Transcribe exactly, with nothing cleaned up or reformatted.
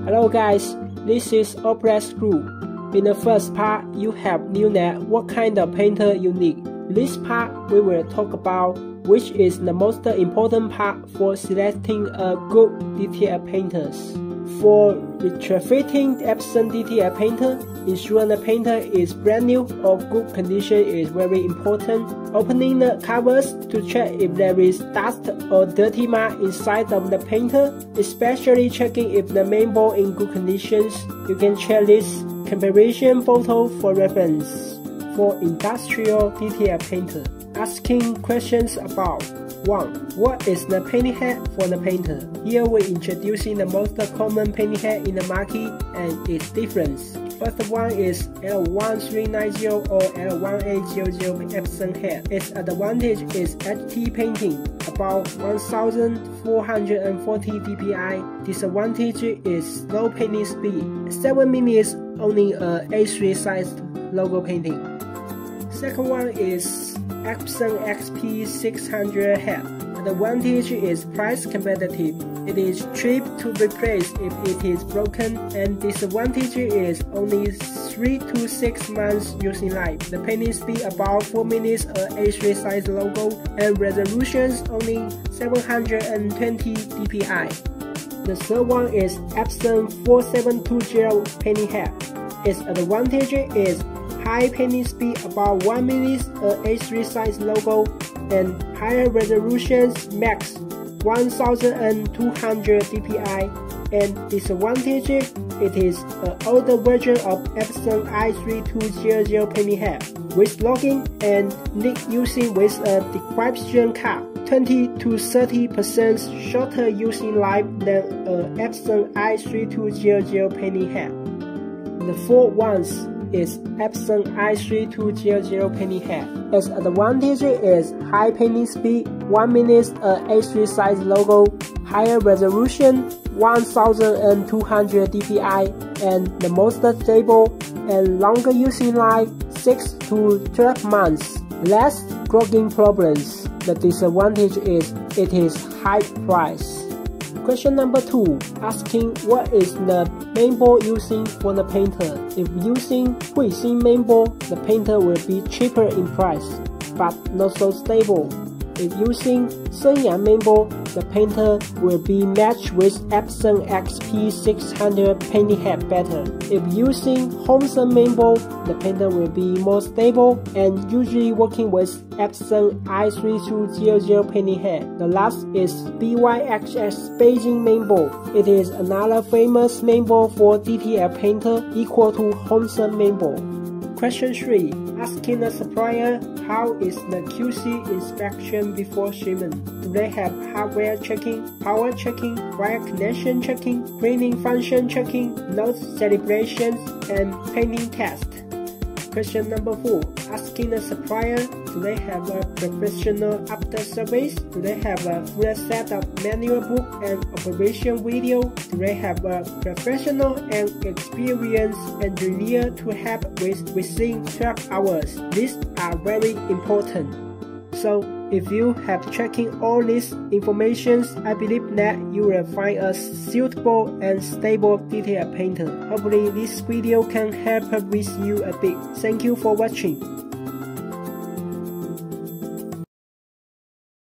Hello guys, this is Oppress Group. In the first part, you have new net what kind of painter you need. This part, we will talk about which is the most important part for selecting a good D T F painter. For retrofitting Epson D T F painter, ensuring the painter is brand new or good condition is very important. Opening the covers to check if there is dust or dirty mark inside of the painter, especially checking if the mainboard in good conditions. You can check this comparison photo for reference. For industrial D T F painter, asking questions about one. What is the painting head for the painter? Here we're introducing the most common painting head in the market and its difference. First one is L one three nine zero or L one eight zero zero Epson head. Its advantage is H T painting, about one thousand four hundred forty D P I. Disadvantage is slow painting speed, seven minutes only a A three size logo painting. Second one is Epson X P six hundred head. The advantage is price competitive. It is cheap to replace if it is broken, and disadvantage is only three to six months using life. The painting speed about four minutes a A three size logo, and resolutions only seven hundred twenty D P I. The third one is Epson four seven two zero painting head. Its advantage is high painting speed about one minute a A three size logo, and higher resolutions max one thousand two hundred D P I, and disadvantage it is an older version of Epson I three two zero zero painting head with login and need using with a decryption card, twenty to thirty percent shorter using life than a Epson I three two zero zero painting head. The fourth one is Epson I three two zero zero painting head. Its advantage is high painting speed, one minute a A three size logo, higher resolution, one thousand two hundred D P I, and the most stable and longer using life, six to twelve months. Less clogging problems. The disadvantage is it is high price. Question number two, asking what is the mainboard using for the painter. If using Huixing mainboard, the painter will be cheaper in price, but not so stable. If using Shenyang mainboard, the painter will be matched with Epson X P six hundred painting head better. If using Hongsheng mainboard, the painter will be more stable and usually working with Epson I three two zero zero painting head. The last is B Y X S Beijing mainboard. It is another famous mainboard for D T F painter equal to Hongsheng mainboard. Question three, asking the supplier how is the Q C inspection before shipment. Do they have hardware checking, power checking, wire connection checking, cleaning function checking, notes celebrations, and painting test? Question number four, asking the supplier, do they have a professional after service? Do they have a full set of manual book and operation video? Do they have a professional and experienced engineer to help with within twelve hours? These are very important. So, if you have checking all these informations, I believe that you will find a suitable and stable D T F painter. Hopefully this video can help with you a bit. Thank you for watching.